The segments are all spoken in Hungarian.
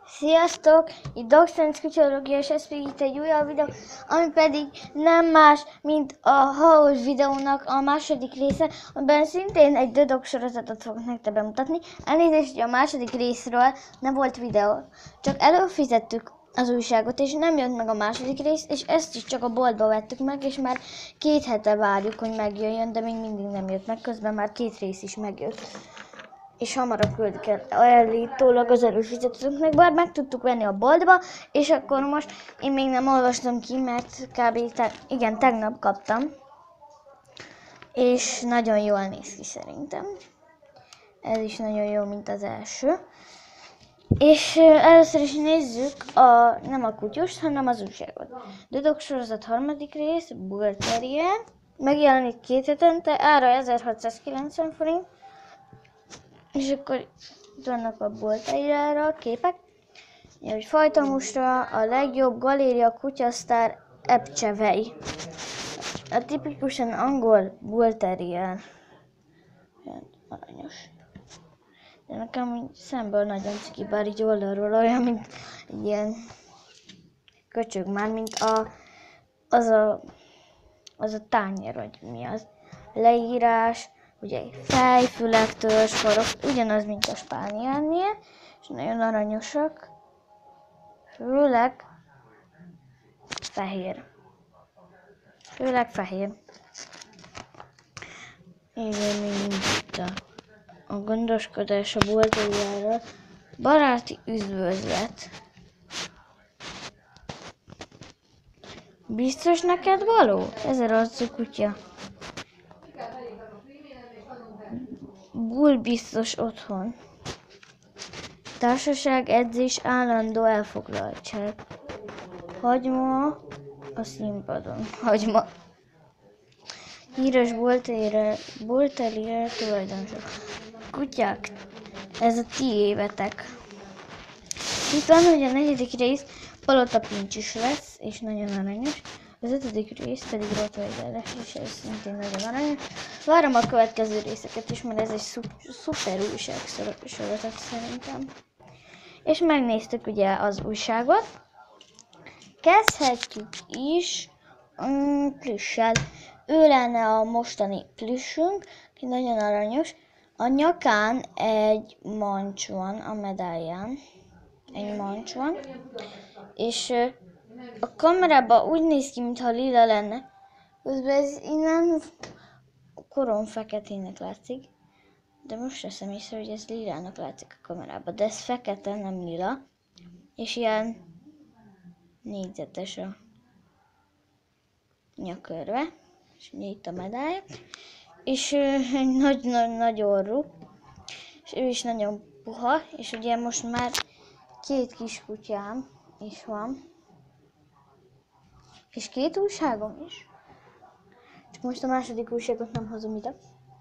Sziasztok! Itt Dogsense Kutyológia, és ez pedig itt egy újabb videó, ami pedig nem más, mint a Haul videónak a második része, amiben szintén egy The Dog sorozatot fogok nektek bemutatni. Elnézést, hogy a második részről nem volt videó, csak előfizettük az újságot, és nem jött meg a második rész, és ezt is csak a boltba vettük meg, és már 2 hete várjuk, hogy megjöjjön, de még mindig nem jött meg, közben már 2 rész is megjött. És hamarabb küldik el állítólag az előfizetőknek, bár meg tudtuk venni a boltba, és akkor most én még nem olvastam ki, mert kb. Tegnap kaptam. És nagyon jól néz ki szerintem. Ez is nagyon jó, mint az első. És először is nézzük nem a kutyust, hanem az újságot. The Dog sorozat 3. rész, Bull Terrier. Megjelenik 2 hetente, ára 1690 forint. És akkor itt vannak a Bull Terrierre a képek. Hogy fajtamusra a legjobb galéria kutyasztár Epcsevei. A tipikusan angol Bull Terrier. Aranyos. De nekem szemből nagyon ciki, bár így oldalról olyan, mint egy ilyen köcsög már, mint az a tányér, vagy mi az. Leírás, ugye fejfülek, törzsfarok, ugyanaz, mint a spánielnél, és nagyon aranyosak, főleg fehér. Igen, mint itt a gondoskodás a Bull Terrierről. Baráti üdvözlet. Biztos neked való? Ez a arcú kutya. Bull biztos otthon. Társaság, edzés, állandó elfoglaltság. Hagyma a színpadon. Hagyma. Híres Bull Terrier tulajdonosok. Kutyák, ez a tiévetek. Itt van, hogy a 4. rész Palota Pincs is lesz, és nagyon aranyos. Az 5. rész pedig Rottweiler lesz, és ez szintén nagyon aranyos. Várom a következő részeket is, mert ez egy szuper újságsorozat szerintem. És megnéztük ugye az újságot. Kezdhetjük is plüssel. Ő lenne a mostani plüssünk, aki nagyon aranyos. A nyakán egy mancs van, a medálján. Egy mancs van. És a kamerában úgy néz ki, mintha lila lenne. Közben ez innen koron feketének látszik. De most veszem észre, hogy ez lilának látszik a kamerában. De ez fekete, nem lila. És ilyen négyzetes a nyakörve. És ugye itt a medálja. És egy nagy orrú. És ő is nagyon puha. És ugye most már 2 kis kutyám is van. És 2 újságom is. Csak most a második újságot nem hozom ide.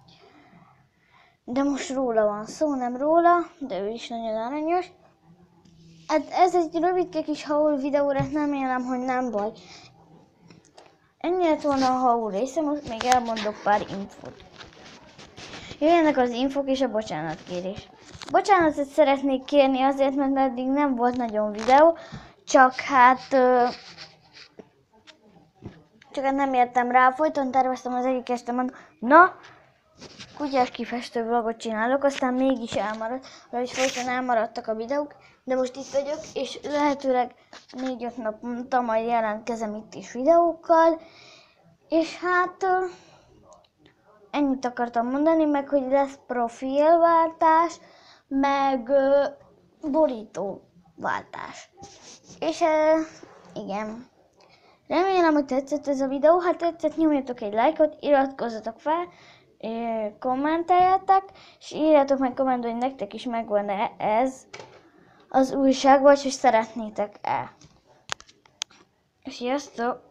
De most róla van szó, nem róla, de ő is nagyon aranyos. Hát ez egy rövidke kis Haul videó, remélem, hogy nem baj. Ennyi lett volna a Haul része, most még elmondok pár infót. Jöjjenek az infók és a bocsánatkérés. Bocsánatot szeretnék kérni azért, mert eddig nem volt nagyon videó, csak nem értem rá, folyton terveztem az egyik este, mondom, na, kutyás kifestő vlogot csinálok, aztán mégis elmaradt, vagy folyton elmaradtak a videók, de most itt vagyok, és lehetőleg 4-5 naponta majd jelentkezem itt is videókkal, és ennyit akartam mondani, meg hogy lesz profilváltás, meg borítóváltás. És igen. Remélem, hogy tetszett ez a videó. Ha tetszett, nyomjatok egy lájkot, iratkozzatok fel, kommenteljetek, és írjátok meg kommentben, hogy nektek is megvan-e ez az újság, vagy hogy szeretnétek-e. Sziasztok!